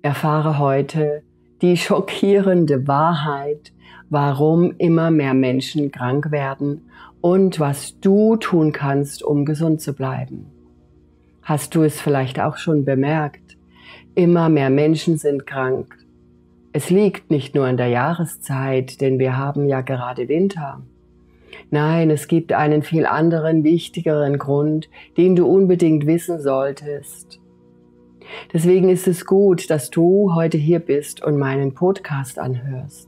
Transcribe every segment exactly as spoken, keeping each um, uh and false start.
Erfahre heute die schockierende Wahrheit, warum immer mehr Menschen krank werden und was du tun kannst, um gesund zu bleiben. Hast du es vielleicht auch schon bemerkt? Immer mehr Menschen sind krank. Es liegt nicht nur an der Jahreszeit, denn wir haben ja gerade Winter. Nein, es gibt einen viel anderen, wichtigeren Grund, den du unbedingt wissen solltest. Deswegen ist es gut, dass du heute hier bist und meinen Podcast anhörst.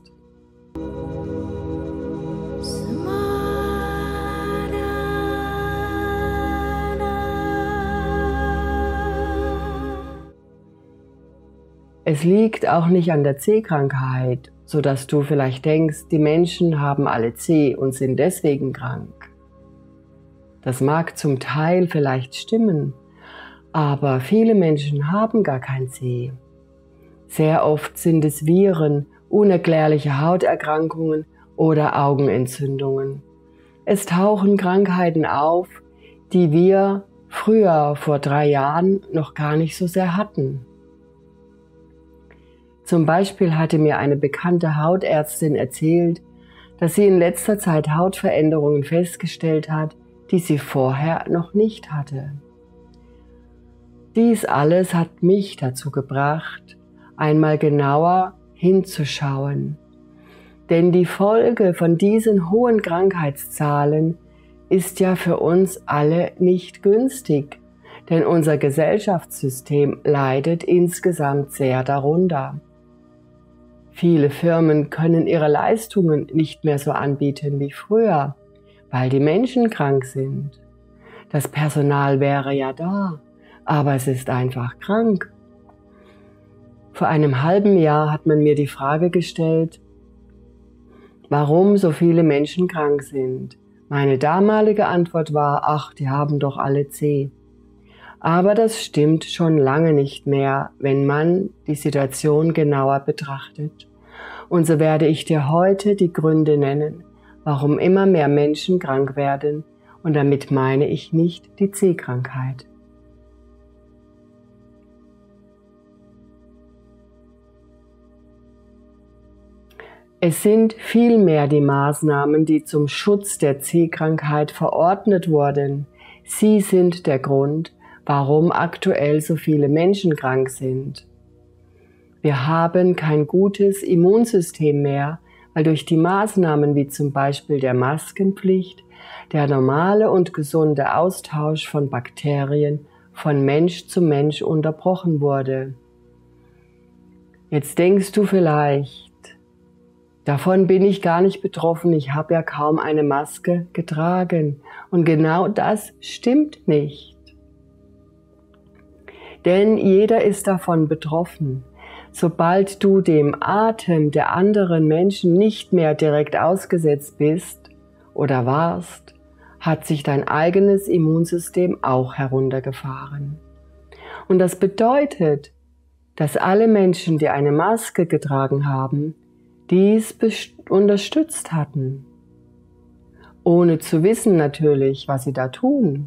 Es liegt auch nicht an der C-Krankheit, sodass du vielleicht denkst, die Menschen haben alle C und sind deswegen krank. Das mag zum Teil vielleicht stimmen, aber viele Menschen haben gar kein C. Sehr oft sind es Viren, unerklärliche Hauterkrankungen oder Augenentzündungen. Es tauchen Krankheiten auf, die wir früher, vor drei Jahren, noch gar nicht so sehr hatten. Zum Beispiel hatte mir eine bekannte Hautärztin erzählt, dass sie in letzter Zeit Hautveränderungen festgestellt hat, die sie vorher noch nicht hatte. Dies alles hat mich dazu gebracht, einmal genauer hinzuschauen. Denn die Folge von diesen hohen Krankheitszahlen ist ja für uns alle nicht günstig, denn unser Gesellschaftssystem leidet insgesamt sehr darunter. Viele Firmen können ihre Leistungen nicht mehr so anbieten wie früher, weil die Menschen krank sind. Das Personal wäre ja da, aber es ist einfach krank. Vor einem halben Jahr hat man mir die Frage gestellt, warum so viele Menschen krank sind. Meine damalige Antwort war, ach, die haben doch alle C. Aber das stimmt schon lange nicht mehr, wenn man die Situation genauer betrachtet. Und so werde ich dir heute die Gründe nennen, warum immer mehr Menschen krank werden, und damit meine ich nicht die C-Krankheit. Es sind vielmehr die Maßnahmen, die zum Schutz der C-Krankheit verordnet wurden. Sie sind der Grund, warum aktuell so viele Menschen krank sind. Wir haben kein gutes Immunsystem mehr, weil durch die Maßnahmen wie zum Beispiel der Maskenpflicht der normale und gesunde Austausch von Bakterien von Mensch zu Mensch unterbrochen wurde. Jetzt denkst du vielleicht, davon bin ich gar nicht betroffen, ich habe ja kaum eine Maske getragen. Und genau das stimmt nicht. Denn jeder ist davon betroffen. Sobald du dem Atem der anderen Menschen nicht mehr direkt ausgesetzt bist oder warst, hat sich dein eigenes Immunsystem auch heruntergefahren. Und das bedeutet, dass alle Menschen, die eine Maske getragen haben, dies unterstützt hatten, ohne zu wissen natürlich, was sie da tun.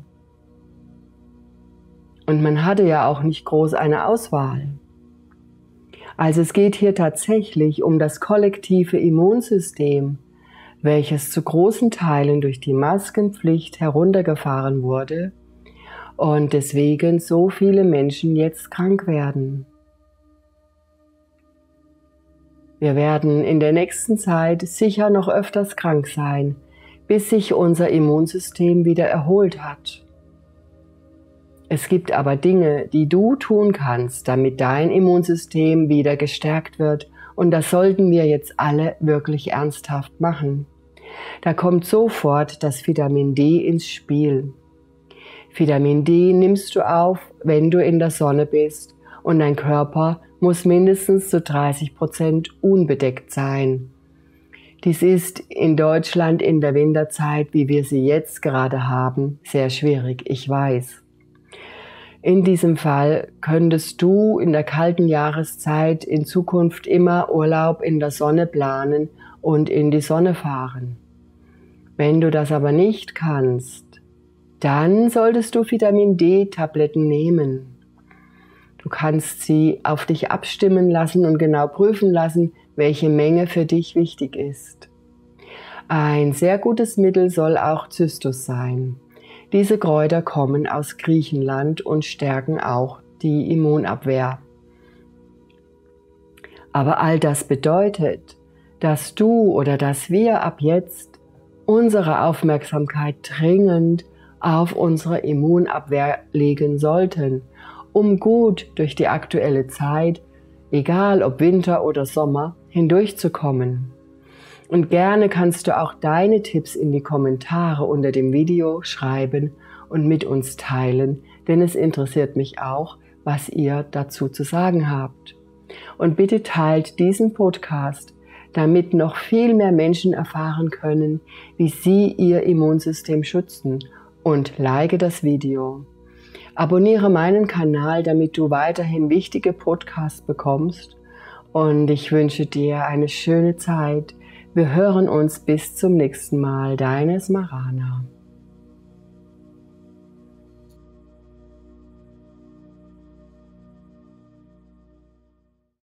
Und man hatte ja auch nicht groß eine Auswahl. Also es geht hier tatsächlich um das kollektive Immunsystem, welches zu großen Teilen durch die Maskenpflicht heruntergefahren wurde und deswegen so viele Menschen jetzt krank werden. Wir werden in der nächsten Zeit sicher noch öfters krank sein, bis sich unser Immunsystem wieder erholt hat. Es gibt aber Dinge, die du tun kannst, damit dein Immunsystem wieder gestärkt wird, und das sollten wir jetzt alle wirklich ernsthaft machen. Da kommt sofort das Vitamin D ins Spiel. Vitamin D nimmst du auf, wenn du in der Sonne bist, und dein Körper muss mindestens zu dreißig Prozent unbedeckt sein. Dies ist in Deutschland in der Winterzeit, wie wir sie jetzt gerade haben, sehr schwierig, ich weiß. In diesem Fall könntest du in der kalten Jahreszeit in Zukunft immer Urlaub in der Sonne planen und in die Sonne fahren. Wenn du das aber nicht kannst, dann solltest du Vitamin D-Tabletten nehmen. Du kannst sie auf dich abstimmen lassen und genau prüfen lassen, welche Menge für dich wichtig ist. Ein sehr gutes Mittel soll auch Zystus sein. Diese Kräuter kommen aus Griechenland und stärken auch die Immunabwehr. Aber all das bedeutet, dass du oder dass wir ab jetzt unsere Aufmerksamkeit dringend auf unsere Immunabwehr legen sollten, um gut durch die aktuelle Zeit, egal ob Winter oder Sommer, hindurchzukommen. Und gerne kannst du auch deine Tipps in die Kommentare unter dem Video schreiben und mit uns teilen, denn es interessiert mich auch, was ihr dazu zu sagen habt. Und bitte teilt diesen Podcast, damit noch viel mehr Menschen erfahren können, wie sie ihr Immunsystem schützen, und like das Video. Abonniere meinen Kanal, damit du weiterhin wichtige Podcasts bekommst, und ich wünsche dir eine schöne Zeit. Wir hören uns bis zum nächsten Mal. Deine Smarana.